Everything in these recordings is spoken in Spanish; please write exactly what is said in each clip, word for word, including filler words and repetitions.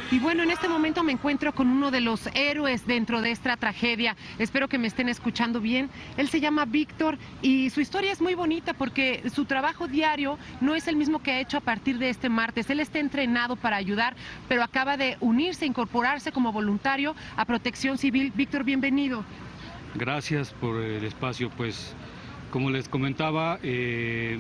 Y bueno, en este momento me encuentro con uno de los héroes dentro de esta tragedia. Espero que me estén escuchando bien. Él se llama Víctor y su historia es muy bonita porque su trabajo diario no es el mismo que ha hecho a partir de este martes. Él está entrenado para ayudar, pero acaba de unirse, incorporarse como voluntario a Protección Civil. Víctor, bienvenido. Gracias por el espacio. Pues, como les comentaba, eh,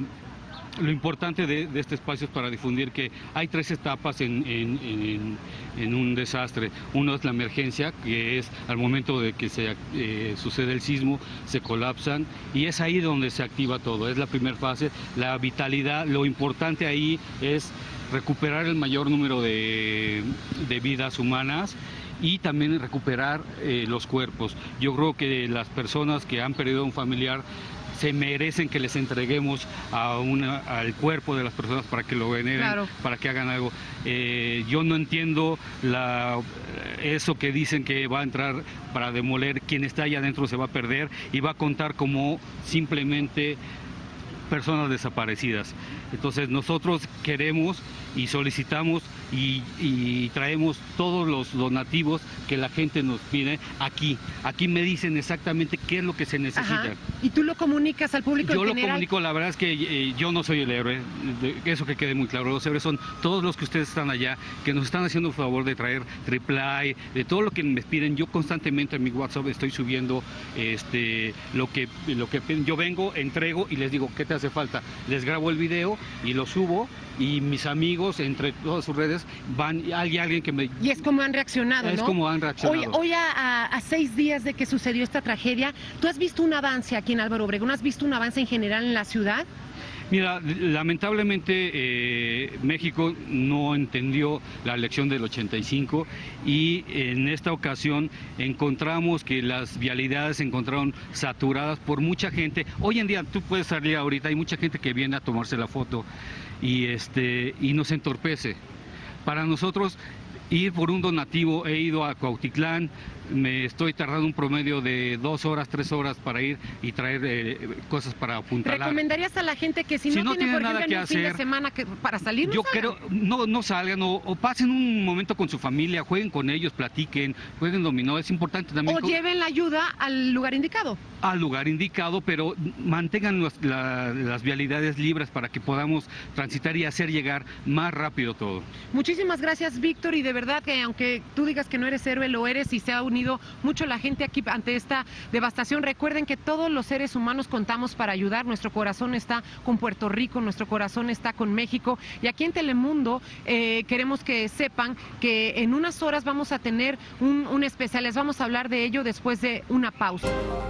lo importante de, de este espacio es para difundir que hay tres etapas en, en, en, en un desastre. Uno es la emergencia, que es al momento de que se eh, sucede el sismo, se colapsan y es ahí donde se activa todo. Es la primera fase, la vitalidad. Lo importante ahí es recuperar el mayor número de, de vidas humanas y también recuperar eh, los cuerpos. Yo creo que las personas que han perdido a un familiar se merecen que les entreguemos a una, al cuerpo de las personas para que lo veneren, claro, para que hagan algo. Eh, yo no entiendo la, eso que dicen que va a entrar para demoler, quien está allá adentro se va a perder y va a contar como simplemente personas desaparecidas. Entonces nosotros queremos y solicitamos y, y traemos todos los donativos que la gente nos pide aquí. Aquí me dicen exactamente qué es lo que se necesita. Ajá. ¿Y tú lo comunicas al público Yo en lo general? comunico, la verdad es que eh, yo no soy el héroe, de, eso que quede muy claro. Los héroes son todos los que ustedes están allá, que nos están haciendo el favor de traer reply, de todo lo que me piden. Yo constantemente en mi WhatsApp estoy subiendo este, lo que, lo que piden. Yo vengo, entrego y les digo, ¿qué te hace falta? Les grabo el video y lo subo y mis amigos entre todas sus redes van, hay alguien que me... Y es como han reaccionado, ¿no? Es como han reaccionado. Hoy, hoy a, a, a seis días de que sucedió esta tragedia, ¿tú has visto un avance aquí en Álvaro Obregón? ¿Has visto un avance en general en la ciudad? Mira, lamentablemente eh, México no entendió la lección del ochenta y cinco y en esta ocasión encontramos que las vialidades se encontraron saturadas por mucha gente. Hoy en día tú puedes salir ahorita, hay mucha gente que viene a tomarse la foto y, este, y nos entorpece. Para nosotros ir por un donativo, he ido a Cuautitlán, me estoy tardando un promedio de dos horas, tres horas para ir y traer eh, cosas para apuntalar. ¿Recomendarías a la gente que si, si no, no tiene, por nada ejemplo, que en un hacer, fin de semana que, para salir, no yo salgan? creo, no, no salgan o, o pasen un momento con su familia, jueguen con ellos, platiquen, jueguen dominó, es importante también. O lleven la ayuda al lugar indicado. Al lugar indicado, pero mantengan los, la, las vialidades libres para que podamos transitar y hacer llegar más rápido todo. Muchísimas gracias, Víctor, y de verdad que aunque tú digas que no eres héroe, lo eres y se ha unido mucho la gente aquí ante esta devastación. Recuerden que todos los seres humanos contamos para ayudar. Nuestro corazón está con Puerto Rico, nuestro corazón está con México y aquí en Telemundo eh, queremos que sepan que en unas horas vamos a tener un, un especial. Les vamos a hablar de ello después de una pausa.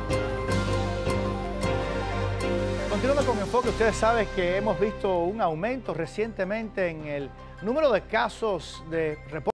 Continuando con Enfoque, ustedes saben que hemos visto un aumento recientemente en el número de casos de reportes